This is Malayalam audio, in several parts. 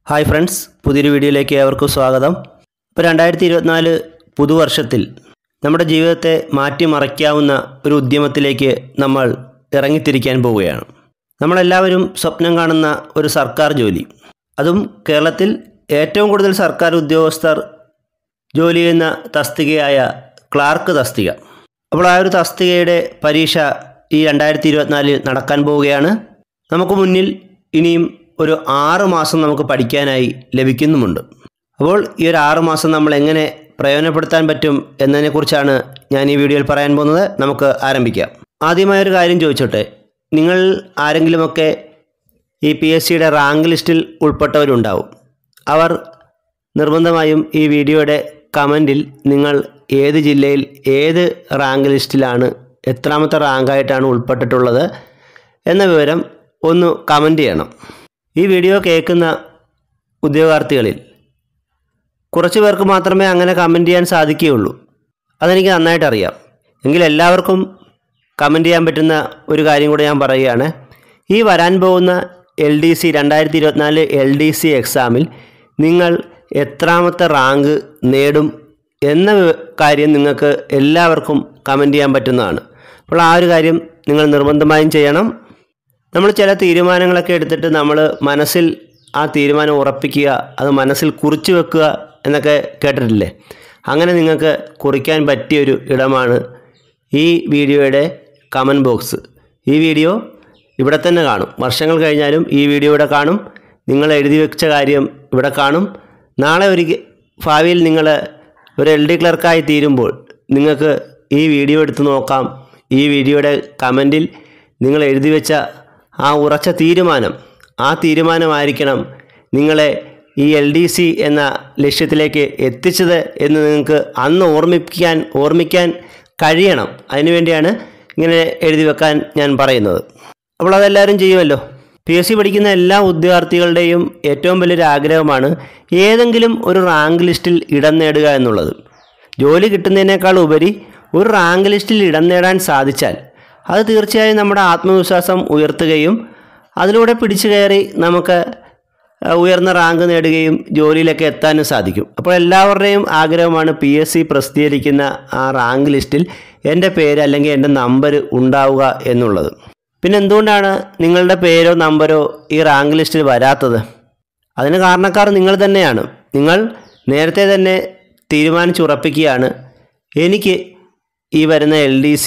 ഹായ് ഫ്രണ്ട്സ്, പുതിയൊരു വീഡിയോയിലേക്ക് ഏവർക്കും സ്വാഗതം. ഇപ്പോൾ 2024 പുതുവർഷത്തിൽ നമ്മുടെ ജീവിതത്തെ മാറ്റിമറിക്കാവുന്ന ഒരു ഉദ്യമത്തിലേക്ക് നമ്മൾ ഇറങ്ങിത്തിരിക്കാൻ പോവുകയാണ്. നമ്മളെല്ലാവരും സ്വപ്നം കാണുന്ന ഒരു സർക്കാർ ജോലി, അതും കേരളത്തിൽ ഏറ്റവും കൂടുതൽ സർക്കാർ ഉദ്യോഗസ്ഥർ ജോലി ചെയ്യുന്ന തസ്തികയായ ക്ലാർക്ക് തസ്തിക. അപ്പോൾ ആ ഒരു തസ്തികയുടെ പരീക്ഷ ഈ 2024 നടക്കാൻ പോവുകയാണ്. നമുക്ക് മുന്നിൽ ഇനിയും ഒരു 6 മാസം നമുക്ക് പഠിക്കാനായി ലഭിക്കുന്നുമുണ്ട്. അപ്പോൾ ഈ ഒരു 6 മാസം നമ്മൾ എങ്ങനെ പ്രയോജനപ്പെടുത്താൻ പറ്റും എന്നതിനെക്കുറിച്ചാണ് ഞാൻ ഈ വീഡിയോയിൽ പറയാൻ പോകുന്നത്. നമുക്ക് ആരംഭിക്കാം. ആദ്യമായൊരു കാര്യം ചോദിച്ചോട്ടെ, നിങ്ങൾ ആരെങ്കിലുമൊക്കെ ഈ PSCയുടെ റാങ്ക് ലിസ്റ്റിൽ ഉൾപ്പെട്ടവരുണ്ടാവും. അവർ നിർബന്ധമായും ഈ വീഡിയോയുടെ കമൻറ്റിൽ നിങ്ങൾ ഏത് ജില്ലയിൽ ഏത് റാങ്ക് ലിസ്റ്റിലാണ്, എത്രാമത്തെ റാങ്കായിട്ടാണ് ഉൾപ്പെട്ടിട്ടുള്ളത് എന്ന വിവരം ഒന്ന് കമൻറ്റ് ചെയ്യണം. ഈ വീഡിയോ കേൾക്കുന്ന ഉദ്യോഗാർത്ഥികളിൽ കുറച്ച് പേർക്ക് മാത്രമേ അങ്ങനെ കമൻറ്റ് ചെയ്യാൻ സാധിക്കുകയുള്ളൂ. അതെനിക്ക് നന്നായിട്ടറിയാം. എങ്കിൽ എല്ലാവർക്കും കമൻറ്റ് ചെയ്യാൻ പറ്റുന്ന ഒരു കാര്യം കൂടെ ഞാൻ പറയുകയാണ്. ഈ വരാൻ പോകുന്ന LDC 2024 LDC എക്സാമിൽ നിങ്ങൾ എത്രാമത്തെ റാങ്ക് നേടും എന്ന കാര്യം നിങ്ങൾക്ക് എല്ലാവർക്കും കമൻറ്റ് ചെയ്യാൻ പറ്റുന്നതാണ്. അപ്പോൾ ആ ഒരു കാര്യം നിങ്ങൾ നിർബന്ധമായും ചെയ്യണം. നമ്മൾ ചില തീരുമാനങ്ങളൊക്കെ എടുത്തിട്ട് നമ്മൾ മനസ്സിൽ ആ തീരുമാനം ഉറപ്പിക്കുക, അത് മനസ്സിൽ കുറിച്ച് വെക്കുക എന്നൊക്കെ കേട്ടിട്ടില്ലേ? അങ്ങനെ നിങ്ങൾക്ക് കുറിക്കാൻ പറ്റിയൊരു ഇടമാണ് ഈ വീഡിയോയുടെ കമൻറ്റ് ബോക്സ്. ഈ വീഡിയോ ഇവിടെ തന്നെ കാണും. വർഷങ്ങൾ കഴിഞ്ഞാലും ഈ വീഡിയോ ഇവിടെ കാണും. നിങ്ങൾ എഴുതി വെച്ച കാര്യം ഇവിടെ കാണും. നാളെ ഭാവിയിൽ നിങ്ങൾ ഒരു LD ക്ലർക്കായി തീരുമ്പോൾ നിങ്ങൾക്ക് ഈ വീഡിയോ എടുത്ത് നോക്കാം. ഈ വീഡിയോയുടെ കമൻറ്റിൽ നിങ്ങൾ എഴുതി വെച്ച ആ ഉറച്ച തീരുമാനം, ആ തീരുമാനമായിരിക്കണം നിങ്ങളെ ഈ LDC എന്ന ലക്ഷ്യത്തിലേക്ക് എത്തിച്ചത് എന്ന് നിങ്ങൾക്ക് അന്ന് ഓർമ്മിക്കാൻ കഴിയണം. അതിനുവേണ്ടിയാണ് ഇങ്ങനെ എഴുതി വെക്കാൻ ഞാൻ പറയുന്നത്. അപ്പോൾ അതെല്ലാവരും ചെയ്യുമല്ലോ. PSC പഠിക്കുന്ന എല്ലാ ഉദ്യോഗാർത്ഥികളുടെയും ഏറ്റവും വലിയൊരു ആഗ്രഹമാണ് ഏതെങ്കിലും ഒരു റാങ്ക് ലിസ്റ്റിൽ ഇടം നേടുക എന്നുള്ളത്. ജോലി കിട്ടുന്നതിനേക്കാൾ ഉപരി ഒരു റാങ്ക് ലിസ്റ്റിൽ ഇടം നേടാൻ സാധിച്ചാൽ അത് തീർച്ചയായും നമ്മുടെ ആത്മവിശ്വാസം ഉയർത്തുകയും അതിലൂടെ പിടിച്ചു കയറി നമുക്ക് ഉയർന്ന റാങ്ക് നേടുകയും ജോലിയിലൊക്കെ എത്താനും സാധിക്കും. അപ്പോൾ എല്ലാവരുടെയും ആഗ്രഹമാണ് PSC പ്രസിദ്ധീകരിക്കുന്ന ആ റാങ്ക് ലിസ്റ്റിൽ എൻ്റെ പേര് അല്ലെങ്കിൽ എൻ്റെ നമ്പർ ഉണ്ടാവുക എന്നുള്ളത്. പിന്നെ എന്തുകൊണ്ടാണ് നിങ്ങളുടെ പേരോ നമ്പരോ ഈ റാങ്ക് ലിസ്റ്റിൽ വരാത്തത്? അതിന് കാരണക്കാർ നിങ്ങൾ തന്നെയാണ്. നിങ്ങൾ നേരത്തെ തന്നെ തീരുമാനിച്ചുറപ്പിക്കുകയാണ്, എനിക്ക് ഈ വരുന്ന LDC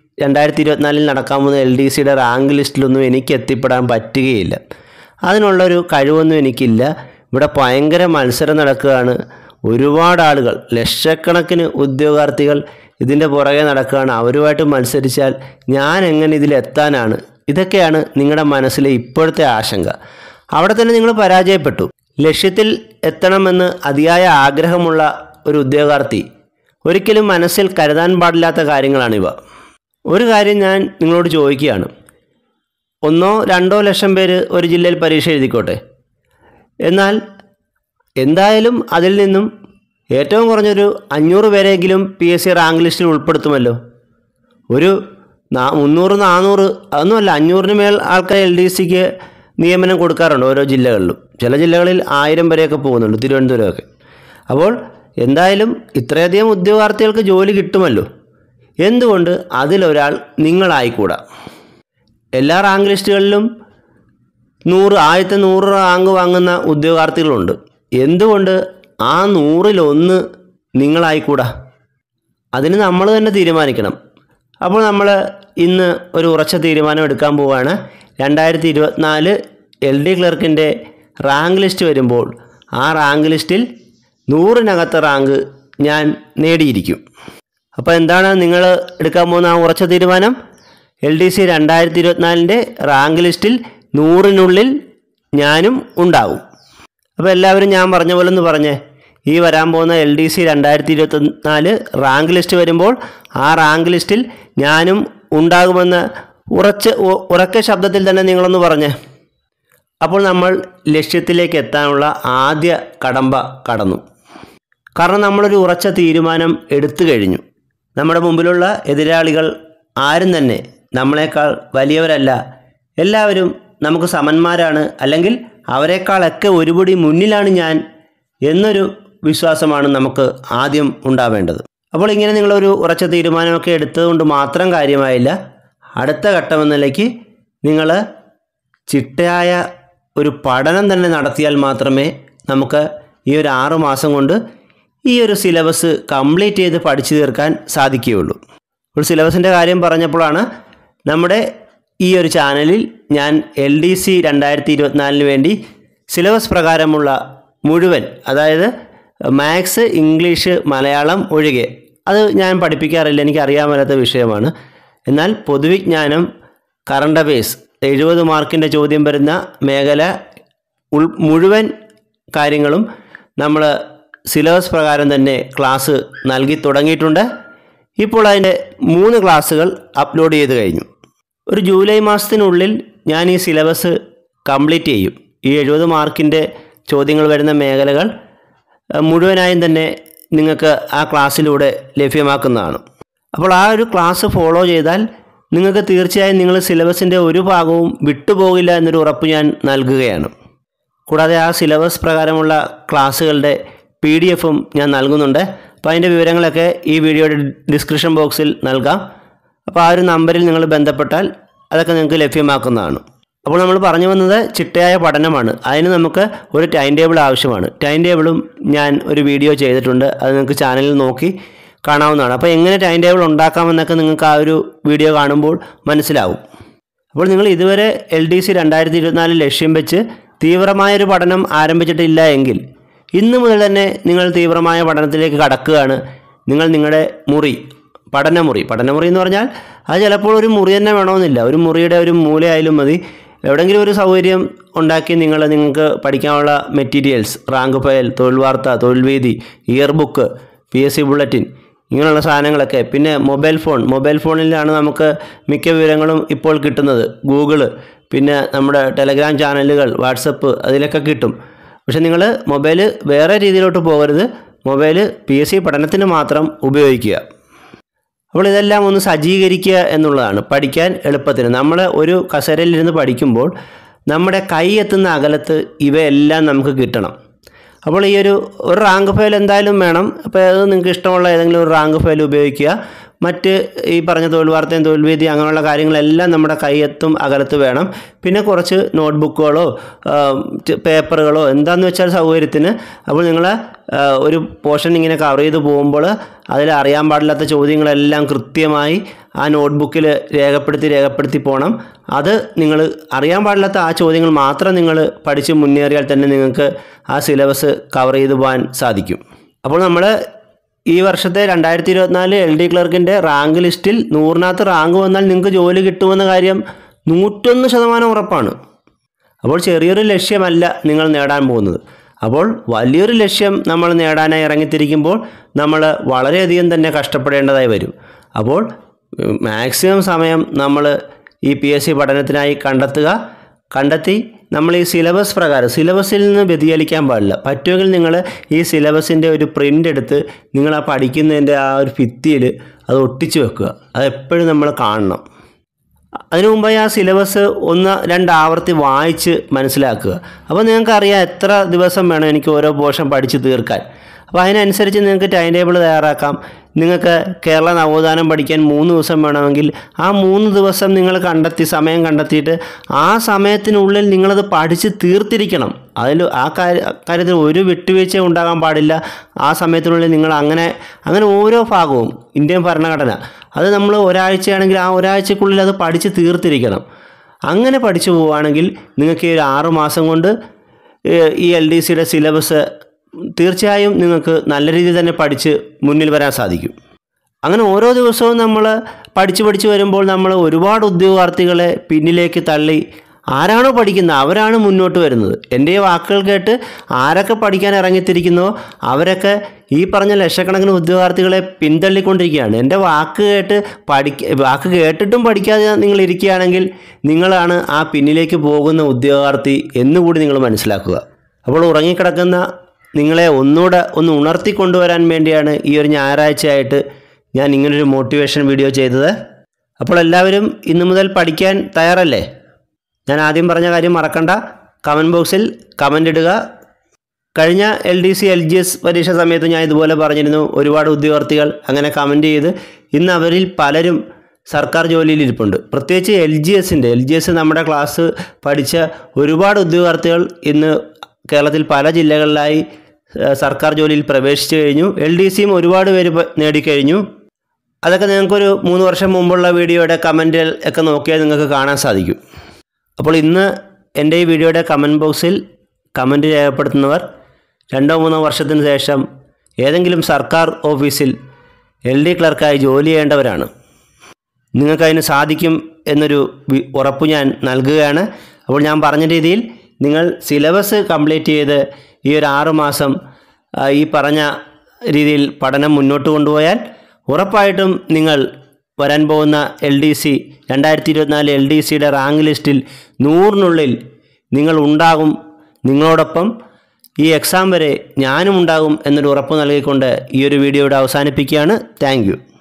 2024 നടക്കാൻ പോകുന്ന LDCയുടെ റാങ്ക് ലിസ്റ്റിലൊന്നും എനിക്ക് എത്തിപ്പെടാൻ പറ്റുകയില്ല. അതിനുള്ളൊരു കഴിവൊന്നും എനിക്കില്ല. ഇവിടെ ഭയങ്കര മത്സരം നടക്കുകയാണ്. ഒരുപാട് ആളുകൾ, ലക്ഷക്കണക്കിന് ഉദ്യോഗാർത്ഥികൾ ഇതിൻ്റെ പുറകെ നടക്കുകയാണ്. അവരുമായിട്ട് മത്സരിച്ചാൽ ഞാൻ എങ്ങനെ ഇതിലെത്താനാണ്? ഇതൊക്കെയാണ് നിങ്ങളുടെ മനസ്സിലെ ഇപ്പോഴത്തെ ആശങ്ക. അവിടെ തന്നെ നിങ്ങൾ പരാജയപ്പെട്ടു. ലക്ഷ്യത്തിൽ എത്തണമെന്ന് അതിയായ ആഗ്രഹമുള്ള ഒരു ഉദ്യോഗാർത്ഥി ഒരിക്കലും മനസ്സിൽ കരുതാൻ പാടില്ലാത്ത കാര്യങ്ങളാണിവ. ഒരു കാര്യം ഞാൻ നിങ്ങളോട് ചോദിക്കുകയാണ്. 1-2 ലക്ഷം പേര് ഒരു ജില്ലയിൽ പരീക്ഷ എഴുതിക്കോട്ടെ. എന്നാൽ എന്തായാലും അതിൽ നിന്നും ഏറ്റവും കുറഞ്ഞൊരു 500 പേരെങ്കിലും PSC റാങ്ക് ലിസ്റ്റിൽ ഉൾപ്പെടുത്തുമല്ലോ. ഒരു 300-400 അതൊന്നുമല്ല, 500-ന് മേൽ ആൾക്കാർ LDCക്ക് നിയമനം കൊടുക്കാറുണ്ട് ഓരോ ജില്ലകളിലും. ചില ജില്ലകളിൽ 1000 വരെയൊക്കെ പോകുന്നുണ്ട്, തിരുവനന്തപുരമൊക്കെ. അപ്പോൾ എന്തായാലും ഇത്രയധികം ഉദ്യോഗാർത്ഥികൾക്ക് ജോലി കിട്ടുമല്ലോ. എന്തുകൊണ്ട് അതിലൊരാൾ നിങ്ങളായിക്കൂടാ? എല്ലാ റാങ്ക് ലിസ്റ്റുകളിലും 100 റാങ്ക് വാങ്ങുന്ന ഉദ്യോഗാർത്ഥികളുണ്ട്. എന്തുകൊണ്ട് ആ 100-1 നിങ്ങളായിക്കൂടാ? അതിന് നമ്മൾ തന്നെ തീരുമാനിക്കണം. അപ്പോൾ നമ്മൾ ഇന്ന് ഒരു ഉറച്ച തീരുമാനം എടുക്കാൻ പോവുകയാണ്. 2024 LD ക്ലർക്കിൻ്റെ റാങ്ക് ലിസ്റ്റ് വരുമ്പോൾ ആ റാങ്ക് ലിസ്റ്റിൽ 100-നകത്ത് റാങ്ക് ഞാൻ നേടിയിരിക്കും. അപ്പോൾ എന്താണ് നിങ്ങൾ എടുക്കാൻ പോകുന്ന ആ ഉറച്ച തീരുമാനം? LDC 2024 റാങ്ക് ലിസ്റ്റിൽ 100-നുള്ളിൽ ഞാനും ഉണ്ടാവും. അപ്പോൾ എല്ലാവരും ഞാൻ പറഞ്ഞ പോലെ ഒന്ന് പറഞ്ഞേ, ഈ വരാൻ പോകുന്ന LDC 2024 റാങ്ക് ലിസ്റ്റ് വരുമ്പോൾ ആ റാങ്ക് ലിസ്റ്റിൽ ഞാനും ഉണ്ടാകുമെന്ന് ഉറക്കെ ശബ്ദത്തിൽ തന്നെ നിങ്ങളൊന്ന് പറഞ്ഞേ. അപ്പോൾ നമ്മൾ ലക്ഷ്യത്തിലേക്ക് എത്താനുള്ള ആദ്യ കടമ്പ കടന്നു. കാരണം നമ്മളൊരു ഉറച്ച തീരുമാനം എടുത്തു കഴിഞ്ഞു. നമ്മുടെ മുമ്പിലുള്ള എതിരാളികൾ ആരും തന്നെ നമ്മളെക്കാൾ വലിയവരല്ല. എല്ലാവരും നമുക്ക് സമന്മാരാണ്, അല്ലെങ്കിൽ അവരെക്കാളൊക്കെ ഒരുപടി മുന്നിലാണ് ഞാൻ എന്നൊരു വിശ്വാസമാണ് നമുക്ക് ആദ്യം ഉണ്ടാവേണ്ടത്. അപ്പോൾ ഇങ്ങനെ നിങ്ങളൊരു ഉറച്ച തീരുമാനമൊക്കെ എടുത്തതുകൊണ്ട് മാത്രം കാര്യമായില്ല. അടുത്ത ഘട്ടമെന്ന നിലയ്ക്ക് നിങ്ങൾ ചിട്ടയായ ഒരു പഠനം തന്നെ നടത്തിയാൽ മാത്രമേ നമുക്ക് ഈ ഒരു 6 മാസം കൊണ്ട് ഈ ഒരു സിലബസ് കംപ്ലീറ്റ് ചെയ്ത് പഠിച്ചു തീർക്കാൻ സാധിക്കുകയുള്ളൂ. ഇപ്പോൾ സിലബസിൻ്റെ കാര്യം പറഞ്ഞപ്പോഴാണ് നമ്മുടെ ഈ ഒരു ചാനലിൽ ഞാൻ LDC 2024 വേണ്ടി സിലബസ് പ്രകാരമുള്ള മുഴുവൻ, അതായത് മാത്സ്, ഇംഗ്ലീഷ്, മലയാളം ഒഴികെ, അത് ഞാൻ പഠിപ്പിക്കാറില്ല, എനിക്കറിയാൻ മേലാത്ത വിഷയമാണ്. എന്നാൽ പൊതുവിജ്ഞാനം, കറണ്ട് അഫയേഴ്സ് 70 മാർക്കിൻ്റെ ചോദ്യം വരുന്ന മേഖല മുഴുവൻ കാര്യങ്ങളും നമ്മൾ സിലബസ് പ്രകാരം തന്നെ ക്ലാസ് നൽകി തുടങ്ങിയിട്ടുണ്ട്. ഇപ്പോൾ അതിൻ്റെ 3 ക്ലാസ്സുകൾ അപ്ലോഡ് ചെയ്ത് കഴിഞ്ഞു. ഒരു ജൂലൈ മാസത്തിനുള്ളിൽ ഞാൻ ഈ സിലബസ് കംപ്ലീറ്റ് ചെയ്യും. ഈ 70 മാർക്കിൻ്റെ ചോദ്യങ്ങൾ വരുന്ന മേഖലകൾ മുഴുവനായും തന്നെ നിങ്ങൾക്ക് ആ ക്ലാസ്സിലൂടെ ലഭ്യമാക്കുന്നതാണ്. അപ്പോൾ ആ ഒരു ക്ലാസ് ഫോളോ ചെയ്താൽ നിങ്ങൾക്ക് തീർച്ചയായും നിങ്ങൾ സിലബസിൻ്റെ ഒരു ഭാഗവും വിട്ടുപോകില്ല എന്നൊരു ഉറപ്പ് ഞാൻ നൽകുകയാണ്. കൂടാതെ ആ സിലബസ് പ്രകാരമുള്ള ക്ലാസ്സുകളുടെ PDF-ഉം ഞാൻ നൽകുന്നുണ്ട്. അപ്പോൾ അതിൻ്റെ വിവരങ്ങളൊക്കെ ഈ വീഡിയോയുടെ ഡിസ്ക്രിപ്ഷൻ ബോക്സിൽ നൽകാം. അപ്പോൾ ആ ഒരു നമ്പറിൽ നിങ്ങൾ ബന്ധപ്പെട്ടാൽ അതൊക്കെ നിങ്ങൾക്ക് ലഭ്യമാക്കുന്നതാണ്. അപ്പോൾ നമ്മൾ പറഞ്ഞു വന്നത് ചിട്ടയായ പഠനമാണ്. അതിന് നമുക്ക് ഒരു ടൈം ടേബിൾ ആവശ്യമാണ്. ടൈം ടേബിളും ഞാൻ ഒരു വീഡിയോ ചെയ്തിട്ടുണ്ട്, അത് നിങ്ങൾക്ക് ചാനലിൽ നോക്കി കാണാവുന്നതാണ്. അപ്പോൾ എങ്ങനെ ടൈം ടേബിൾ ഉണ്ടാക്കാമെന്നൊക്കെ നിങ്ങൾക്ക് ആ ഒരു വീഡിയോ കാണുമ്പോൾ മനസ്സിലാവും. അപ്പോൾ നിങ്ങൾ ഇതുവരെ LDC 2024 ലക്ഷ്യം വെച്ച് തീവ്രമായൊരു പഠനം ആരംഭിച്ചിട്ടില്ല എങ്കിൽ ഇന്നു മുതൽ തന്നെ നിങ്ങൾ തീവ്രമായ പഠനത്തിലേക്ക് കടക്കുകയാണ്. നിങ്ങൾ നിങ്ങളുടെ പഠനമുറി എന്ന് പറഞ്ഞാൽ അത് ചിലപ്പോൾ ഒരു മുറി തന്നെ വേണമെന്നില്ല, ഒരു മുറിയുടെ ഒരു മൂലയായാലും മതി. എവിടെയെങ്കിലും ഒരു സൗകര്യം ഉണ്ടാക്കി നിങ്ങൾക്ക് പഠിക്കാനുള്ള മെറ്റീരിയൽസ്, റാങ്ക് ഫയൽ, തൊഴിൽ വാർത്ത, തൊഴിൽ വേദി, ഇയർ ബുക്ക്, PSC ബുള്ളറ്റിൻ, ഇങ്ങനെയുള്ള സാധനങ്ങളൊക്കെ. പിന്നെ മൊബൈൽ ഫോണിലാണ് നമുക്ക് മിക്ക വിവരങ്ങളും ഇപ്പോൾ കിട്ടുന്നത്. ഗൂഗിള്, പിന്നെ നമ്മുടെ ടെലഗ്രാം ചാനലുകൾ, വാട്സപ്പ്, അതിലൊക്കെ കിട്ടും. പക്ഷെ നിങ്ങൾ മൊബൈൽ വേറെ രീതിയിലോട്ട് പോകരുത്. മൊബൈൽ PSC പഠനത്തിന് മാത്രം ഉപയോഗിക്കുക. അപ്പോൾ ഇതെല്ലാം ഒന്ന് സജ്ജീകരിക്കുക എന്നുള്ളതാണ് പഠിക്കാൻ എളുപ്പത്തിന്. നമ്മൾ ഒരു കസേരയിലിരുന്ന് പഠിക്കുമ്പോൾ നമ്മുടെ കൈ എത്തുന്ന അകലത്ത് ഇവയെല്ലാം നമുക്ക് കിട്ടണം. അപ്പോൾ ഈ ഒരു റാങ്ക് ഫയൽ എന്തായാലും വേണം. അപ്പോൾ അത് നിങ്ങൾക്ക് ഇഷ്ടമുള്ള ഏതെങ്കിലും ഒരു റാങ്ക് ഫയൽ ഉപയോഗിക്കുക. മറ്റ് ഈ പറഞ്ഞ തൊഴിൽ വാർത്തയും തൊഴിൽ വേദി അങ്ങനെയുള്ള കാര്യങ്ങളെല്ലാം നമ്മുടെ കൈയെത്തും അകലത്ത് വേണം. പിന്നെ കുറച്ച് നോട്ട്ബുക്കുകളോ പേപ്പറുകളോ എന്താണെന്ന് വെച്ചാൽ സൗകര്യത്തിന്. അപ്പോൾ നിങ്ങൾ ഒരു പോർഷൻ ഇങ്ങനെ കവർ ചെയ്ത് പോകുമ്പോൾ അതിൽ അറിയാൻ പാടില്ലാത്ത ചോദ്യങ്ങളെല്ലാം കൃത്യമായി ആ നോട്ട്ബുക്കിൽ രേഖപ്പെടുത്തി പോകണം. അത് നിങ്ങൾ അറിയാൻ പാടില്ലാത്ത ആ ചോദ്യങ്ങൾ മാത്രം നിങ്ങൾ പഠിച്ച് മുന്നേറിയാൽ തന്നെ നിങ്ങൾക്ക് ആ സിലബസ് കവർ ചെയ്ത് പോകാൻ സാധിക്കും. അപ്പോൾ നമ്മൾ ഈ വർഷത്തെ 2024 LD ക്ലർക്കിൻ്റെ റാങ്ക് ലിസ്റ്റിൽ 100-നകത്ത് റാങ്ക് വന്നാൽ നിങ്ങൾക്ക് ജോലി കിട്ടുമെന്ന കാര്യം 101% ഉറപ്പാണ്. അപ്പോൾ ചെറിയൊരു ലക്ഷ്യമല്ല നിങ്ങൾ നേടാൻ പോകുന്നത്. അപ്പോൾ വലിയൊരു ലക്ഷ്യം നമ്മൾ നേടാനായി ഇറങ്ങിത്തിരിക്കുമ്പോൾ നമ്മൾ വളരെയധികം തന്നെ കഷ്ടപ്പെടേണ്ടതായി വരും. അപ്പോൾ മാക്സിമം സമയം നമ്മൾ ഈ PSC പഠനത്തിനായി കണ്ടെത്തി നമ്മൾ ഈ സിലബസ് പ്രകാരം സിലബസിൽ നിന്ന് വ്യതിചലിക്കാൻ പാടില്ല. പറ്റുമെങ്കിൽ നിങ്ങൾ ഈ സിലബസിൻ്റെ ഒരു പ്രിൻ്റ് എടുത്ത് നിങ്ങൾ ആ പഠിക്കുന്നതിൻ്റെ ആ ഒരു ഭിത്തിയിൽ അത് ഒട്ടിച്ച് വെക്കുക. അതെപ്പോഴും നമ്മൾ കാണണം. അതിനു മുമ്പായി ആ സിലബസ് 1-2 ആവർത്തി വായിച്ച് മനസ്സിലാക്കുക. അപ്പോൾ നിങ്ങൾക്കറിയാം എത്ര ദിവസം വേണം എനിക്ക് ഓരോ പോർഷൻ പഠിച്ച് തീർക്കാൻ. അപ്പോൾ അതിനനുസരിച്ച് നിങ്ങൾക്ക് ടൈം ടേബിൾ തയ്യാറാക്കാം. നിങ്ങൾക്ക് കേരള നവോത്ഥാനം പഠിക്കാൻ 3 ദിവസം വേണമെങ്കിൽ ആ 3 ദിവസം നിങ്ങൾ സമയം കണ്ടെത്തിയിട്ട് ആ സമയത്തിനുള്ളിൽ നിങ്ങളത് പഠിച്ച് തീർത്തിരിക്കണം. ആ കാര്യത്തിൽ ഒരു വിട്ടുവീഴ്ച ഉണ്ടാകാൻ പാടില്ല. ആ സമയത്തിനുള്ളിൽ നിങ്ങൾ അങ്ങനെ ഓരോ ഭാഗവും ഇന്ത്യൻ ഭരണഘടന അത് നമ്മൾ ഒരാഴ്ചയാണെങ്കിൽ ആ ഒരാഴ്ചക്കുള്ളിൽ അത് പഠിച്ച് തീർത്തിരിക്കണം. അങ്ങനെ പഠിച്ചു പോവുകയാണെങ്കിൽ നിങ്ങൾക്ക് ഈ 6 മാസം കൊണ്ട് ഈ LDCയുടെ സിലബസ് തീർച്ചയായും നിങ്ങൾക്ക് നല്ല രീതിയിൽ തന്നെ പഠിച്ച് മുന്നിൽ വരാൻ സാധിക്കും. അങ്ങനെ ഓരോ ദിവസവും നമ്മൾ പഠിച്ച് വരുമ്പോൾ നമ്മൾ ഒരുപാട് ഉദ്യോഗാർത്ഥികളെ പിന്നിലേക്ക് തള്ളി ആരാണോ പഠിക്കുന്നത് അവരാണ് മുന്നോട്ട് വരുന്നത്. എൻ്റെ വാക്കുകൾ കേട്ട് ആരൊക്കെ പഠിക്കാൻ ഇറങ്ങിത്തിരിക്കുന്നോ അവരൊക്കെ ഈ പറഞ്ഞ ലക്ഷക്കണക്കിന് ഉദ്യോഗാർത്ഥികളെ പിന്തള്ളിക്കൊണ്ടിരിക്കുകയാണ്. എൻ്റെ വാക്ക് കേട്ടിട്ടും പഠിക്കാതെ നിങ്ങൾ ഇരിക്കുകയാണെങ്കിൽ നിങ്ങളാണ് ആ പിന്നിലേക്ക് പോകുന്ന ഉദ്യോഗാർത്ഥി എന്നുകൂടി നിങ്ങൾ മനസ്സിലാക്കുക. അപ്പോൾ ഉറങ്ങിക്കിടക്കുന്ന നിങ്ങളെ ഒന്നുകൂടെ ഉണർത്തിക്കൊണ്ടുവരാൻ വേണ്ടിയാണ് ഈ ഒരു ഞായറാഴ്ചയായിട്ട് ഞാൻ ഇങ്ങനൊരു മോട്ടിവേഷൻ വീഡിയോ ചെയ്തത്. അപ്പോൾ എല്ലാവരും ഇന്നു മുതൽ പഠിക്കാൻ തയ്യാറല്ലേ? ഞാൻ ആദ്യം പറഞ്ഞ കാര്യം മറക്കണ്ട. കമൻറ്റ് ബോക്സിൽ കമൻ്റ് ഇടുക. കഴിഞ്ഞ LDC LGS പരീക്ഷ സമയത്ത് ഞാൻ ഇതുപോലെ പറഞ്ഞിരുന്നു. ഒരുപാട് ഉദ്യോഗാർത്ഥികൾ അങ്ങനെ കമൻറ്റ് ചെയ്ത് ഇന്ന് അവരിൽ പലരും സർക്കാർ ജോലിയിൽ ഇരിപ്പുണ്ട്. പ്രത്യേകിച്ച് LGS നമ്മുടെ ക്ലാസ് പഠിച്ച ഒരുപാട് ഉദ്യോഗാർത്ഥികൾ ഇന്ന് കേരളത്തിൽ പല ജില്ലകളിലായി സർക്കാർ ജോലിയിൽ പ്രവേശിച്ചു കഴിഞ്ഞു. LDCയും ഒരുപാട് പേര് നേടിക്കഴിഞ്ഞു. അതൊക്കെ നിങ്ങൾക്കൊരു 3 വർഷം മുമ്പുള്ള വീഡിയോയുടെ കമൻറ്റിൽ ഒക്കെ നോക്കിയാൽ നിങ്ങൾക്ക് കാണാൻ സാധിക്കും. അപ്പോൾ ഇന്ന് എൻ്റെ ഈ വീഡിയോയുടെ കമൻറ്റ് ബോക്സിൽ കമൻറ്റ് രേഖപ്പെടുത്തുന്നവർ 2-3 വർഷത്തിന് ശേഷം ഏതെങ്കിലും സർക്കാർ ഓഫീസിൽ LD ക്ലർക്കായി ജോലി ചെയ്യേണ്ടവരാണ്. നിങ്ങൾക്കതിന് സാധിക്കും എന്നൊരു ഉറപ്പ് ഞാൻ നൽകുകയാണ്. അപ്പോൾ ഞാൻ പറഞ്ഞ രീതിയിൽ നിങ്ങൾ സിലബസ് കംപ്ലീറ്റ് ചെയ്ത് ഈ ഒരു 6 മാസം ഈ പറഞ്ഞ രീതിയിൽ പഠനം മുന്നോട്ട് കൊണ്ടുപോയാൽ ഉറപ്പായിട്ടും നിങ്ങൾ വരാൻ പോകുന്ന 2024 LDCയുടെ റാങ്ക് ലിസ്റ്റിൽ 100-നുള്ളിൽ നിങ്ങൾ ഉണ്ടാകും. നിങ്ങളോടൊപ്പം ഈ എക്സാം വരെ ഞാനും ഉണ്ടാകും എന്നൊരു ഉറപ്പ് നൽകിക്കൊണ്ട് ഈ ഒരു വീഡിയോ ഇവിടെ അവസാനിപ്പിക്കുകയാണ്. Thank U.